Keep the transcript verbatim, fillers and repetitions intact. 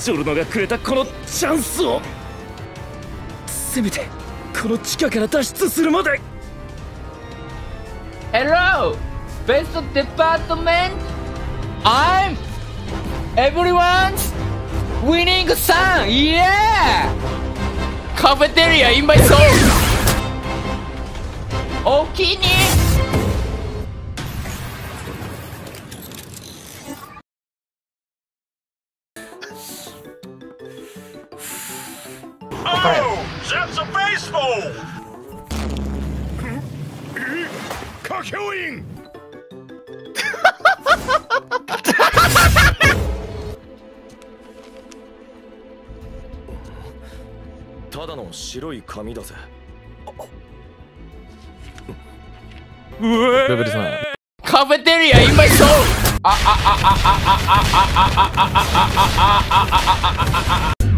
ジョルノがくれたこのチャンスをせめてこの地下から脱出するまで。 Hello! Best department! I'm everyone's winning son! Yeah! Cafeteria in my soul! お気に Oh, that's a baseball! 歌教員ただの白い紙だぜ。 レベルさん。 カフェテリア in my soul! ああああああああああああああああああ